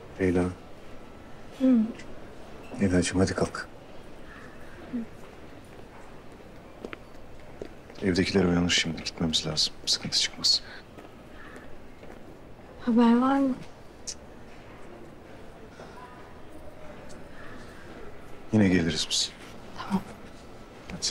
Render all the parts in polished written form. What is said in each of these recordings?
Leyla. Hı. Leyla'cığım hadi kalk. Evdekiler uyanır şimdi. Gitmemiz lazım. Sıkıntı çıkmaz. Haber var mı? Yine geliriz biz. Tamam. Hadi.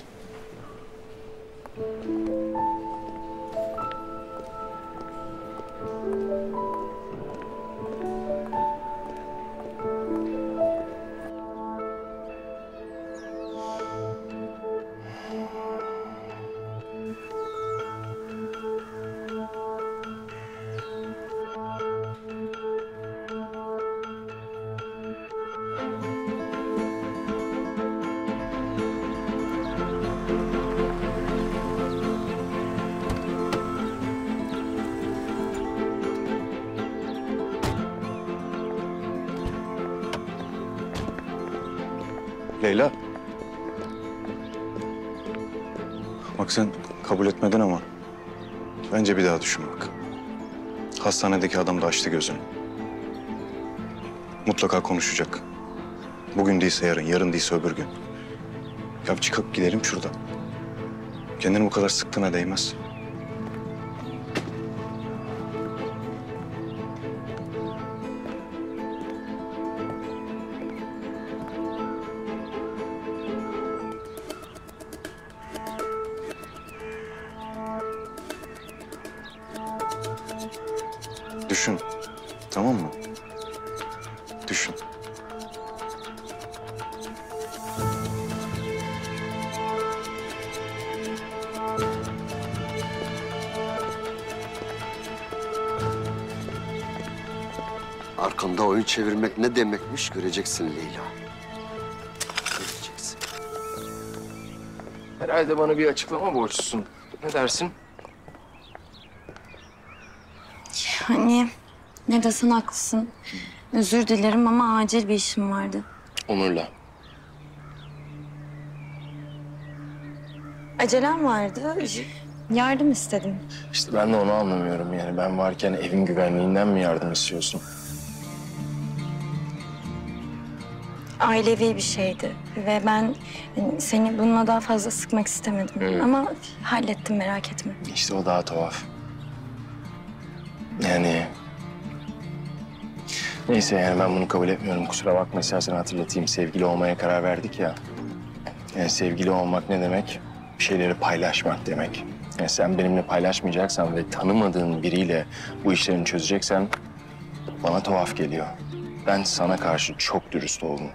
Leyla. Bak sen kabul etmedin ama bence bir daha düşün bak. Hastanedeki adam da açtı gözünü. Mutlaka konuşacak. Bugün değilse yarın, yarın değilse öbür gün. Ya çıkıp gidelim şuradan. Kendini bu kadar sıktığına değmez. Düşün. Tamam mı? Düşün. Arkanda oyun çevirmek ne demekmiş göreceksin Leyla. Göreceksin. Herhalde bana bir açıklama borçlusun. Ne dersin? Yani ne desen haklısın. Özür dilerim ama acil bir işim vardı. Onur'la. Acelem vardı. Yardım istedim. İşte ben de onu anlamıyorum yani. Ben varken evin güvenliğinden mi yardım istiyorsun? Ailevi bir şeydi ve ben seni bununla daha fazla sıkmak istemedim. Ama hallettim, merak etme. İşte o daha tuhaf. Yani... Neyse yani ben bunu kabul etmiyorum. Kusura bakma, istersen hatırlatayım. Sevgili olmaya karar verdik ya. Yani sevgili olmak ne demek? Bir şeyleri paylaşmak demek. Yani sen benimle paylaşmayacaksan ve tanımadığın biriyle bu işlerini çözeceksen bana tuhaf geliyor. Ben sana karşı çok dürüst oldum.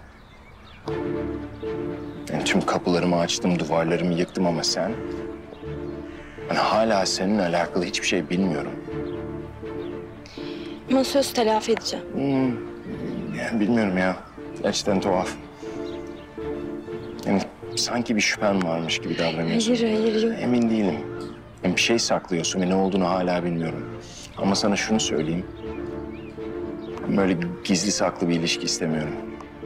Yani tüm kapılarımı açtım, duvarlarımı yıktım ama sen... Ben hala seninle alakalı hiçbir şey bilmiyorum. Ama söz telafi edeceğim. Yani bilmiyorum ya. Gerçekten tuhaf. Yani sanki bir şüphen varmış gibi davranıyorsun. Hayır, yok. Emin değilim. Yani bir şey saklıyorsun ve ne olduğunu hala bilmiyorum. Ama sana şunu söyleyeyim. Ben böyle gizli saklı bir ilişki istemiyorum.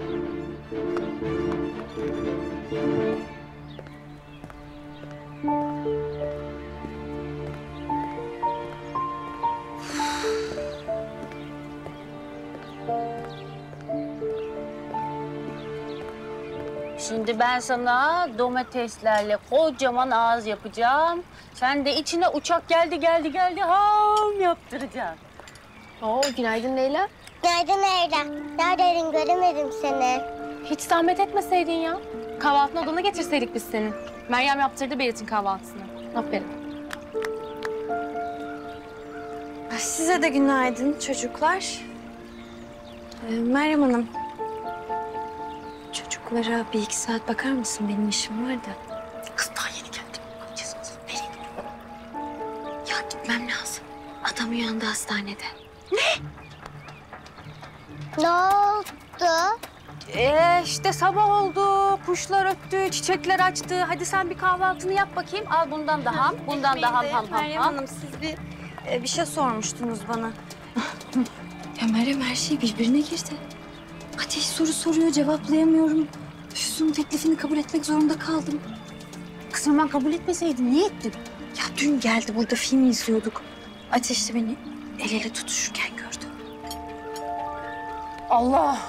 Şimdi ben sana domateslerle kocaman ağız yapacağım. Sen de içine uçak geldi ham yaptıracaksın. Oo, günaydın Leyla. Günaydın Leyla. Neredeydin, göremedim seni. Hiç zahmet etmeseydin ya. Kahvaltını odana getirseydik biz senin. Meryem yaptırdı Berit'in kahvaltısını. Aferin. Size de günaydın çocuklar. Meryem Hanım. Çocuklara bir iki saat bakar mısın? Benim işim var da. Kız daha yeni geldim. Nereye gidiyorsun? Ya gitmem lazım. Adam uyandı hastanede. Ne oldu? İşte sabah oldu, kuşlar öttü, çiçekler açtı. Hadi sen bir kahvaltını yap bakayım. Al bundan da ham, bundan da ham. Meryem Hanım siz bir şey sormuştunuz bana. Ya Meryem her şey birbirine girdi. Ateş soru soruyor, cevaplayamıyorum. Füsun'un teklifini kabul etmek zorunda kaldım. Kızım ben kabul etmeseydim niye ettin? Ya dün geldi, burada film izliyorduk. Ateş de beni el ele tutuşurken gördü. Allah.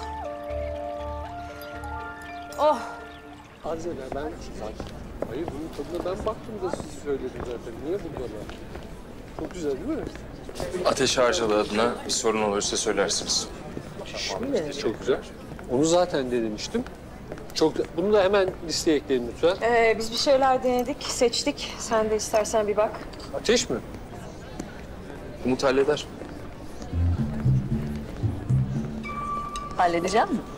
Oh. Azene ben... Hayır bunun tadına ben baktım da siz söyledim zaten. Niye burada? Çok güzel değil mi? Ateş harcalı adına bir sorun olursa söylersiniz. Çok güzel. Onu zaten denemiştim. Bunu da hemen listeye ekleyin lütfen. Biz bir şeyler denedik, seçtik. Sen de istersen bir bak. Ateş mi? Umut halleder. Halledeceğim mi?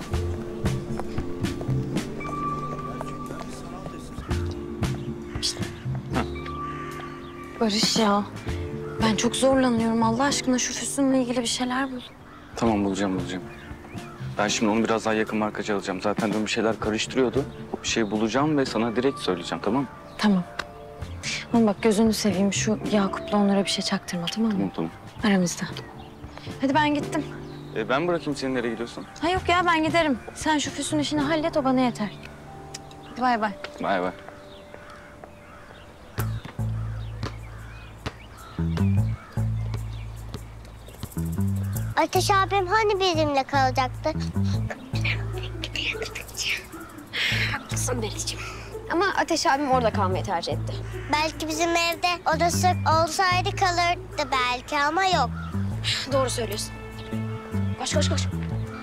Barış ya. Ben çok zorlanıyorum. Allah aşkına şu Füsun'la ilgili bir şeyler bul. Tamam bulacağım. Ben şimdi onu biraz daha yakın markacı alacağım. Zaten dün bir şeyler karıştırıyordu. Bir şey bulacağım ve sana direkt söyleyeceğim, tamam mı? Tamam. Ama bak gözünü seveyim şu Yakup'la onlara bir şey çaktırma, tamam mı? Tamam. Aramızda. Hadi ben gittim. Ben bırakayım seni, nereye gidiyorsun? Ha yok ya ben giderim. Sen şu Füsun işini hallet, o bana yeter. Hadi bay bay. Bay bay. Ateş abim hani bizimle kalacaktı? Haklısın Belicim. Ama Ateş abim orada kalmayı tercih etti. Belki bizim evde odası olsaydı kalırdı belki ama yok. Doğru söylüyorsun. Koş koş koş.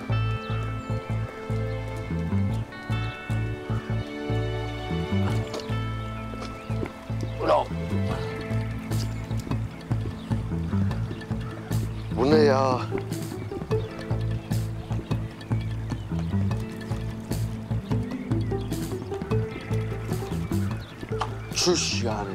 Bu ne ya? Çüş yani.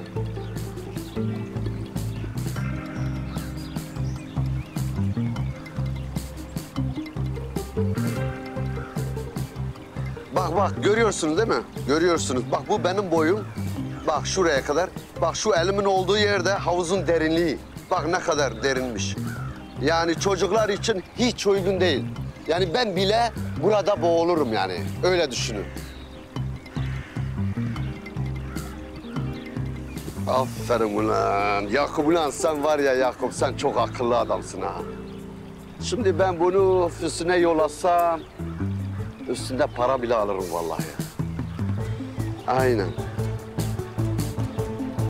Bak görüyorsunuz değil mi? Görüyorsunuz. Bak bu benim boyum. Bak şuraya kadar. Bak şu elimin olduğu yerde havuzun derinliği. Bak ne kadar derinmiş. Yani çocuklar için hiç uygun değil. Yani ben bile burada boğulurum yani. Öyle düşünün. Aferin ulan. Yakup ulan sen var ya Yakup sen çok akıllı adamsın ha. Şimdi ben bunu Füsun'e yollasam üstünde para bile alırım vallahi. Aynen.